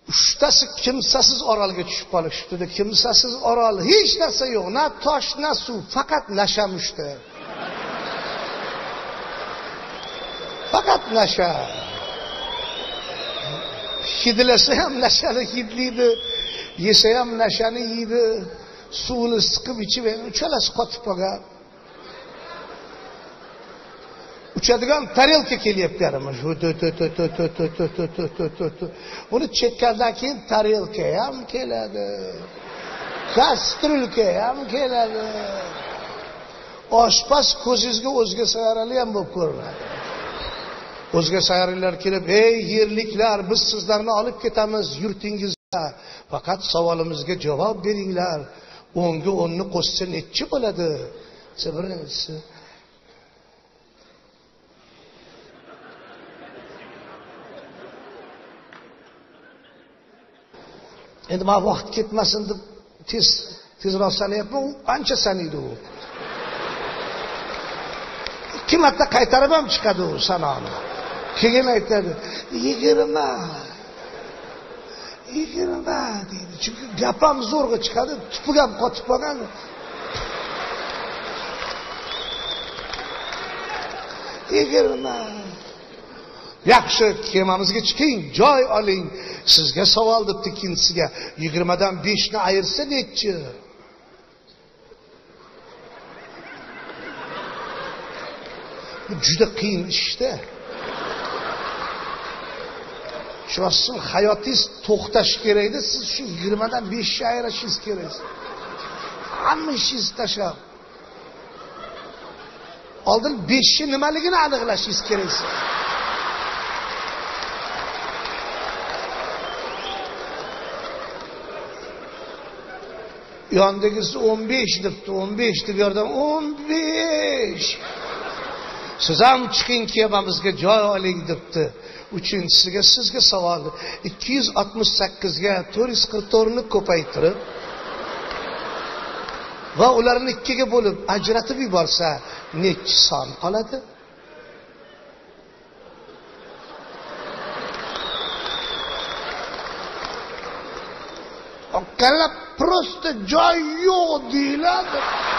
uchtasi kimsasiz orolga tushib qolishibdi. Kimsasiz orol, hech narsa yo'q, na tosh, na suv, faqat nasha mushti. Faqat nasha. Hidlasa ham nashani hidlaydi, yesa ham nashani yeydi, suvni siqib ichib, uchalasi qotib qolgan. Uchadigan tarelka kelyapti yana. Uni chekkandan keyin tarelka ham keladi. Kastrulka ham keladi. Oshpaz ko'zingizga o'zga sayrali ham bo'lib ko'rinadi. O'zga sayrilar kelib, "Ey yerliklar, biz sizlarni olib ketamiz yurtingizga. Faqat savolimizga javob beringlar. 10 ga 10 ni qo'shsa nechi bo'ladi?" Birinchisi endi men vaqt ketmasin deb tezroq sanayapman. U ancha sanaydi u. 2 marta qaytarib ham chiqadi u sanoni. Keyin aytadi, 20 deydi. Chunki gap ham zo'rg'a chiqadi, tupuq ham qotib qolgan. Yaxshi, kemamizga chiqing, joy oling. Sizga savol debdi ikkinchisiga. 20 dan 5 ni ayirsa nechi? Bu juda qiyin ishda. Sho'sin hayotingiz to'xtash kerak edi, siz shu 20 dan 5 ga ayrishingiz kerak. Hamma ishingizni tashlab. Oldin 5 ni nimaligini aniqlashingiz kerak. Yondagisi 15 debdi, 15 deb yerdan 15. Siz ham chiqing kemamizga joy oling debdi. Uchinchisiga sizga savol. 268 ga 444 ni ko'paytirib va ularni 2 ga bo'lib ajratib yuborsa, nechi son qoladi? Oqala prosta joy yo'q deyiladi.